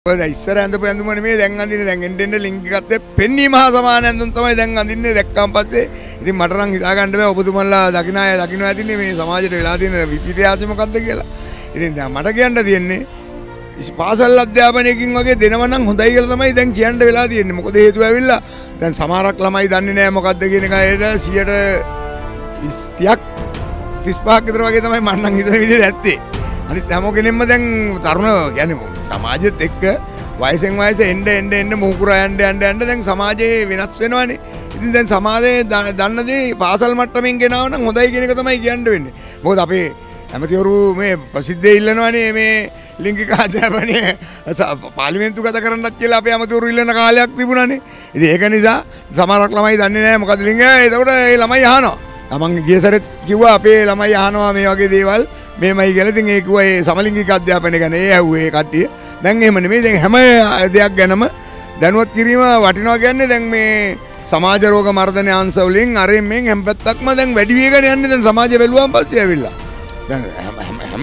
ඉස්සර ඇඳපු ඇඳුමනේ මේ දැන් අඳින්නේ. දැන් එන්න ලින්ක් ගත්තේ පෙන්නීම හා සමාන ඇඳුම් තමයි දැන් අඳින්නේ. දැක්කන් පස්සේ ඉතින් මට නම් හිතා ගන්න බෑ ඔබතුමන්ලා දකින්න ඇතිනේ මේ සමාජයට වෙලා තියෙන විපර්යාසය මොකද්ද කියලා. ඉතින් දැන් මට කියන්න තියෙන්නේ පාසල් අධ්‍යාපනයකින් වගේ දෙනව නම් හොඳයි කියලා තමයි දැන් කියන්න වෙලා තියෙන්නේ. මොකද හේතුව ඇවිල්ලා දැන් සමහරක් ළමයි දන්නේ නැහැ මොකද්ද කියන එක. ඒට 30ක් 35ක් විතර වගේ තමයි මම නම් හිතන විදිහට ඇත්තේ. අනිත් හැම කෙනෙක්ම දැන් තරුණ කියන්නේ සමාජෙත් එක්ක වයසෙන් වයස එන්න මුහුකුරා යන්න දැන් සමාජයේ වෙනස් වෙනවනේ. ඉතින් දැන් සමාජයේ දන්න දේ පාසල් මට්ටමින් ගෙනාව නම් හොඳයි කියන එක තමයි කියන්න වෙන්නේ. මොකද අපේ ඇමතිවරු මේ ප්‍රසිද්ධිය ඉල්ලනවනේ මේ ලිංගික අධ්‍යාපනය පාර්ලිමේන්තු ගත කරන්නත් කියලා අපේ ඇමතිවරු ඉල්ලන කාලයක් තිබුණානේ. ඉතින් ඒක නිසා සමහරක් ළමයි දන්නේ නැහැ මොකද ලිංගය. ඒකට ඒ ළමයි අහනවා. තමන් ගිය සැරේත් කිව්වා අපේ ළමයි අහනවා මේ වගේ දේවල් මේමයි කියලා. ඉතින් ඒ කිව්වා ඒ සමලිංගික අධ්‍යාපනය ගැන ඒ ඇහුවේ කට්ටිය. දැන් එහෙම නෙමෙයි. දැන් හැම දෙයක් ගැනම දැනුවත් කිරීම වටිනවා කියන්නේ දැන් මේ සමාජ රෝග මර්ධන අංශ වලින් අරින් මෙන් හැම පැත්තක්ම දැන් වැඩි වේගන යන්නේ දැන් සමාජය බැලුවාන් පස්සේ ඇවිල්ලා. දැන් හැම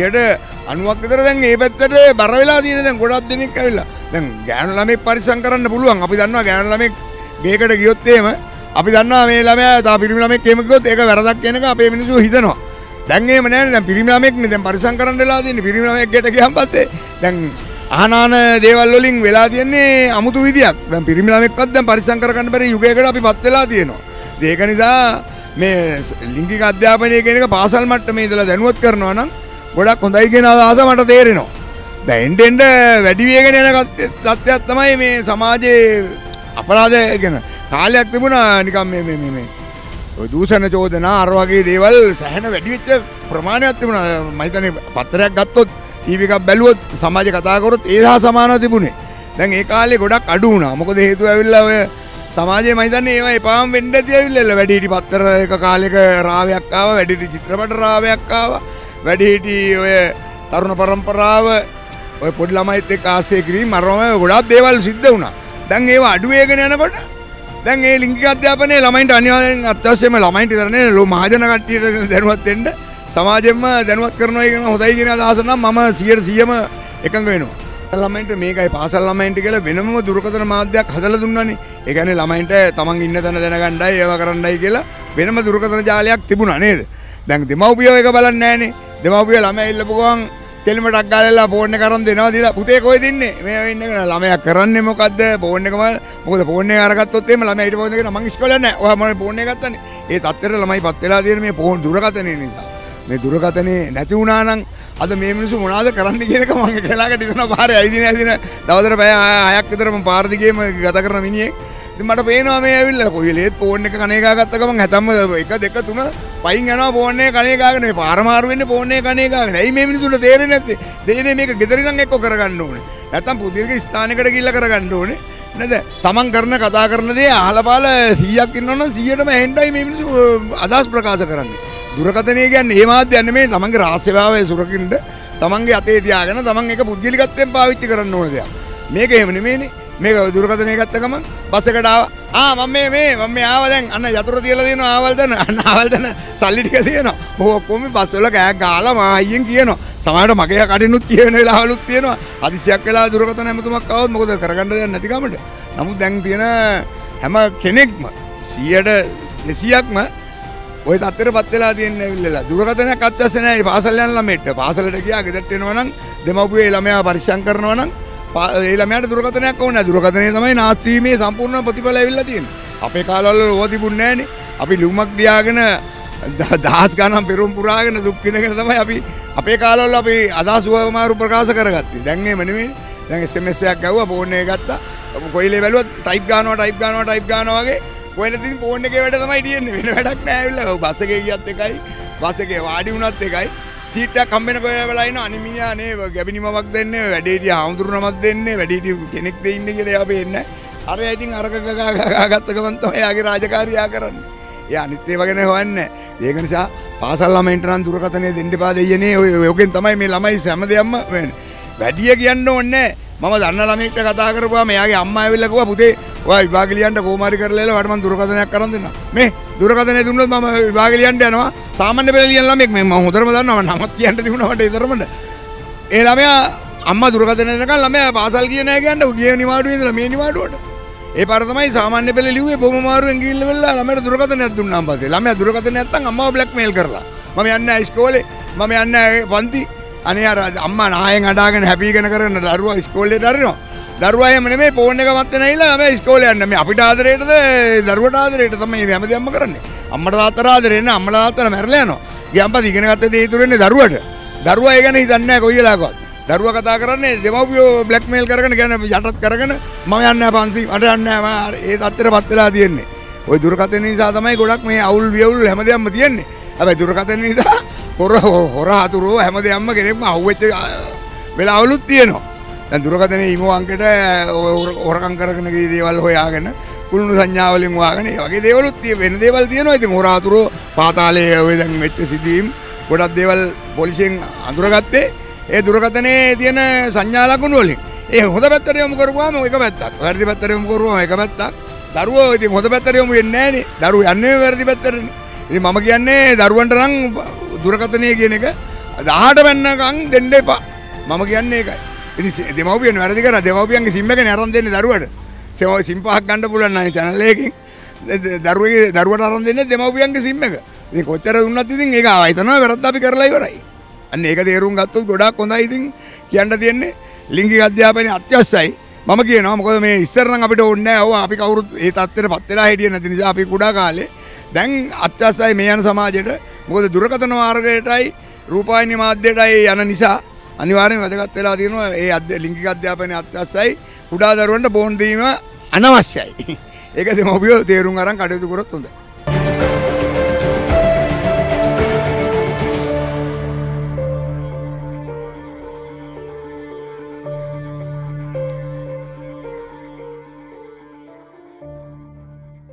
90ක් විතර දැන් මේ පැත්තට බර වෙලා තියෙන දැන් ගොඩක් දෙනෙක් ඇවිල්ලා. දැන් ගෑනු ළමෙක් පරිස්සම් කරන්න පුළුවන්. අපි දන්නවා ගෑනු ළමෙක් ගේකට ගියොත් එහෙම අපි දන්නවා මේ ළමයා තා පිරිමි ළමෙක් එහෙම ගියොත් ඒක වැරදක් කියන එක අපේ මිනිස්සු හිතනවා. දැන් එහෙම නෑනේ. දැන් පිරිමි ළමෙක්නේ දැන් පරිස්සම් කරන්න වෙලා තියෙන්නේ. පිරිමි ළමෙක් ගෙට ගියන් පස්සේ දැන් ආහනාන දේවල් වලින් වෙලා තියෙන්නේ අමුතු විදියක්. දැන් පිරිමි ළමෙක්වත් දැන් පරිස්සම් කරගන්න බැරි යුගයකට අපිපත් වෙලා තියෙනවා. ඒක නිසා මේ ලිංගික අධ්‍යාපනය කියන එක පාසල් මට්ටමේ ඉඳලා දැනුවත් කරනවා නම් ගොඩක් හොඳයි කියන අදහස මට තේරෙනවා. දැන් එන්න වැඩි වේගන යන තත්ත්වයක් තමයි මේ සමාජයේ අපරාධ ගැන කාලයක් තිබුණා නිකන් මේ ඔය දූෂණ චෝදනා අර වගේ දේවල් සැහෙන වැඩි වෙච්ච ප්‍රමාණයක් තිබුණා. මම හිතන්නේ පත්තරයක් ගත්තොත් ටීවී එකක් බැලුවොත් සමාජය කතා කරොත් ඒ හා සමානව තිබුණේ. දැන් ඒ කාලේ ගොඩක් අඩු වුණා. මොකද හේතුව ඇවිල්ලා ඔය සමාජයේ මම හිතන්නේ ඒවා එපාම වෙන්න ඇති ඇවිල්ලා වැඩිහිටි පත්තර එක කාලෙක රාවයක් ආවා. වැඩිහිටි චිත්‍රපට රාවයක් ආවා. වැඩිහිටි ඔය තරුණ පරම්පරාව ඔය පොඩි ළමයිත් එක්ක ආශ්‍රය කිරීම මරම ගොඩක් දේවල් සිද්ධ වුණා. දැන් ඒවා අඩු වෙගෙන යනකොට දැන් මේ ලිංගික අධ්‍යාපනයේ ළමයින්ට අනිවාර්යෙන් අත්‍යවශ්‍යම ළමයින්ට විතර නෙවෙයි මහජන කට්ටියට දැනුවත් වෙන්න සමාජෙම දැනුවත් කරනවා කියන හොඳයි කියන අදහස නම් මම 100%ම එකඟ වෙනවා. ළමයින්ට මේකයි පාසල් ළමයින්ට කියලා වෙනම දුරකථන මාධ්‍යයක් හදලා දුන්නානේ. ඒ කියන්නේ ළමයින්ට තමන් ඉන්න තැන දැනගන්නයි ඒවා කරන්නයි කියලා වෙනම දුරකථන ජාලයක් තිබුණා නේද? දැන් දෙමව්පියෝ ඒක බලන්නේ නැහනේ. දෙමව්පියෝ ළමයා ඉල්ලපු ගමන් කෙලිමටක් ගාලා ෆෝන් එක අරන් දෙනවා දීලා පුතේ කොහෙද ඉන්නේ? මේ ඉන්නේ ළමයා කරන්නේ මොකද්ද? ෆෝන් එකම මොකද ෆෝන් එක අරගත්තොත් එහෙම ළමයා ඊට පස්සේ මං ඉස්කෝලේ නැහැ. ඔයා මම ෆෝන් එක ගත්තනේ. ඒ තත්ත්වෙට ළමයිපත් වෙලා තියෙන මේ ෆෝන් දුරකථනය නිසා. මේ දුරකථනේ නැති වුණා නම් අද මේ මිනිස්සු මොනවද කරන්න කියන එක මම කලාකට ඉතන පාරේ ඇවිදින දවසට පැය 6ක් විතර මම පාර දිගේම ගත කරන මිනිහෙක්. ඉතින් මට පේනවා මේ ඇවිල්ලා කොයිලෙත් ෆෝන් එක කණේ ගාගත්ත ගමන් හැතම්ම 1 2 3 පයින් යනවා ෆෝන් එක කණේ ගාගෙන මේ පාර මාරු වෙන්නේ ෆෝන් එක කණේ ගාගෙන. ඇයි මේ මිනිස්සුන්ට තේරෙන්නේ නැත්තේ? දෙයනේ මේක ගෙදර ඉඳන් එක්ක කරගන්න ඕනේ. නැත්තම් පුදුලික ස්ථානයකට ගිහිල්ලා කරගන්න ඕනේ. නේද? තමන් කරන කතා කරන දේ අහලා පාලා 100ක් ඉන්නවනම් 100ටම ඇහෙන්නයි මේ මිනිස්සු අදහස් ප්‍රකාශ කරන්නේ. දුරකථනය කියන්නේ මේ මාධ්‍යයක් නෙමෙයි. තමන්ගේ රහස්‍යභාවය සුරකින්න තමන්ගේ අතේ තියාගෙන තමන් එක පුද්ගලිකත්වයෙන් පාවිච්චි කරන්න ඕන දෙයක්. මේක එහෙම නෙමෙයිනේ. මේක දුරකථනය ගත්ත ගමන් බස් එකට ආවා. මම මේ ආවා දැන් අන්න යතුරු තියලා දෙනවා ආවල් දන සල්ලි ටික දෙනවා. ඔක්කොම බස් වල කෑක් ගාලා මා අයියෙන් කියනවා. සමහරවිට මගේ කඩිනුත් කියන වෙලාවලුත් තියෙනවා. හදිසියක් වෙලා දුරකථන හැමතුමක් ආවොත් මොකද කරගන්න දෙයක් නැති කමට. නමුත් දැන් තියෙන හැම කෙනෙක්ම 100%ක්ම ඔය තත්ත්වෙටපත් වෙලා තියෙන්නේ ඇවිල්ලා. දුරකථනයක් අත්‍යවශ්‍ය නැහැ. පාසල් යන ළමයට. පාසලට ගියා ගෙදරට එනවා නම් දෙමව්පියෝ ළමයා පරිස්සම් කරනවා නම් ඒ ළමයාට දුරකථනයක් ඕනේ නැහැ. දුරකථනය තමයි නාස්ති වීමේ සම්පූර්ණ ප්‍රතිඵල ඇවිල්ලා තියෙන්නේ. අපේ කාලවල ඕවා තිබුණේ නැහනේ. අපි ලුමක් දියාගෙන දහස් ගණන් පෙරම් පුරාගෙන දුක් විඳගෙන තමයි අපි අපේ කාලවල අපි අදහස් වමාරු ප්‍රකාශ කරගත්තේ. දැන් එහෙම නෙමෙයි. දැන් SMS එකක් ගැව්වා ෆෝන් එක ගත්තා. කොයිලේ බැලුවා ටයිප් ගන්නවා වගේ කොහෙලද ඉතින් ෆෝන් එකේ වැඩ තමයි තියෙන්නේ. වෙන වැඩක් නැහැ ඇවිල්ලා. බස් එකේ ගියත් එකයි, බස් එකේ වාඩි වුණත් එකයි. සීට් එකක් හම්බෙන කොහෙලා ඉන්න අනිමිනියා නේ ගැබිනිමවක් දෙන්නේ, වැඩිහිටිය ආමුදුරුනමක් දෙන්නේ, වැඩිහිටිය කෙනෙක් දෙන්නේ කියලා එයා පේන්නේ. අර ඉතින් අරක ගාගත්ත ගමන් තමයි යාගේ රාජකාරිය කරන්නේ. ඒ අනිත් ඒවා ගැන හොයන්නේ. ඒක නිසා පාසල් ළමයින්ට නම් දුරකථනය දෙන්න එපා දෙයනේ. ඔයගෙන් තමයි මේ ළමයි හැමදේම වෙන්නේ. වැඩිය කියන්න ඕනේ. මම දන්න ළමෙක්ට කතා කරපුවාම එයාගේ අම්මා ඇවිල්ලා කිව්වා පුතේ ඔයා විභාග ලියන්න කොහොමාරි කරලා එලා මට මම දුරකථනයක් කරන් දෙන්නම්. මේ දුරකථනය දුන්නොත් මම විභාග ලියන්න යනවා. සාමාන්‍ය පෙළ ලියන ළමෙක් මම හොඳටම දන්නවා. මම නමත් කියන්න තිබුණා මට ඒ තරමට. ඒ ළමයා අම්මා දුරකථන දෙනකන් ළමයා පාසල් ගියේ නැහැ කියන්නේ ගියේ නිවාඩුවේ ඉඳලා මේ නිවාඩුවට. ඒ පාර තමයි සාමාන්‍ය පෙළ ලිව්වේ බොම මාරුවෙන් ගිහිල්ල වෙලා ළමයට දුරකථනයක් දුන්නාන් පස්සේ. ළමයා දුරකථනයක් නැත්තම් අම්මාව බ්ලැක්මේල් කරලා. මම යන්නේ නැහැ ඉස්කෝලේ. මම යන්නේ නැහැ පන්ති. අනේ අර අම්මා නායෙන් අඩාගෙන හැපීගෙන කරන දරුවා ඉස්කෝලේට අරිනවා. දරුවා එහෙම නෙමෙයි ෆෝන් එක මත් වෙනයිලා ළමයා ඉස්කෝලේ යන්නේ. මේ අපිට ආදරේටද දරුවට ආදරේට තමයි මේ හැමදේම කරන්නේ. අම්මට තාත්තට ආදරේ නැහැ. අම්මලා තාත්තලා මැරලා යනවා. ගියන් පස්සේ ඉගෙන ගත්ත දේ ඉතුරු වෙන්නේ දරුවට. දරුවා ඒ ගැන හිතන්නේ නැහැ කොයි වෙලාවකවත්. දරුවා කතා කරන්නේ දෙමව්පියෝ බ්ලැක්මේල් කරගෙන කියන්නේ යටත් කරගෙන මම යන්නේ නැහැ පන්ති මට යන්නේ නැහැ ඒ තත්ත්වෙටපත් වෙලා තියෙන්නේ. ওই දුරකථන නිසා තමයි ගොඩක් මේ අවුල් වියවුල් හැමදේම තියෙන්නේ. හැබැයි දුරකථන නිසා හොර අතුරු හැමදේම කෙනෙක්ම අහුවෙච්ච වෙලාවලුත් තියෙනවා. දැන් දුරකථනයේ ඉමෝ අංකයට හොරකම් කරගෙන ගිය දේවල් හොයාගෙන කුළුණු සංඥා වලින් හොයාගෙන ඒ වගේ දේවලුත් වෙන දේවල් තියෙනවා. ඉතින් හොර අතුරු පාතාලයේ ඔය දැන් මෙච්ච සිදුවීම් ගොඩක් දේවල් පොලිසියෙන් අඳුරගත්තේ ඒ දුරකථනයේ තියෙන සංඥා ලකුණු වලින්. ඒ හොඳ පැත්තට යොමු කරපුවාම එක පැත්තක්. වැරදි පැත්තට යොමු කරපුවාම එක පැත්තක්. දරුවෝ ඉතින් හොඳ පැත්තට යොමු වෙන්නේ නැහනේ. දරුවෝ යන්නේ වැරදි පැත්තටනේ. ඉතින් මම කියන්නේ දරුවන්ට නම් දුරකථනය කියන එක 18 වෙනකන් දෙන්න එපා. මම කියන්නේ ඒකයි. ඉතින් දෙමව්පියන් වැරදි කරා දෙමව්පියන්ගේ සිම් එකනේ අරන් දෙන්නේ දරුවට. සිම් පහක් ගන්න පුළුවන් නම් channel එකකින් දරුවට අරන් දෙන්නේ දෙමව්පියන්ගේ සිම් එක. ඉතින් කොච්චර දුන්නත් ඉතින් ඒක ආයතනවා වැරද්ද අපි කරලා ඉවරයි. අන්න ඒක තේරුම් ගත්තොත් ගොඩාක් හොඳයි. ඉතින් කියන්න තියෙන්නේ ලිංගික අධ්‍යාපනය අත්‍යවශ්‍යයි. මම කියනවා මොකද මේ ඉස්සර නම් අපිට ඕනේ නැහැ. ඔව් අපි කවුරුත් ඒ තත්ත්වෙටපත් වෙලා හිටියේ නැති නිසා අපි කුඩා කාලේ දැන් අත්‍යවශ්‍යයි මේ යන සමාජයට. මොකද දුරකථන මාර්ගයටයි රූපවාහිනී මාධ්‍යයටයි යන නිසා අනිවාර්යෙන් වැදගත් වෙලා තියෙනවා. ඒ ලිංගික අධ්‍යාපනය අත්‍යවශ්‍යයි. කුඩා දරුවන්ට බෝන් දීම අනවශ්‍යයි. ඒක දෙමව්පියෝ තේරුම් අරන් කටයුතු කරොත් හොඳයි.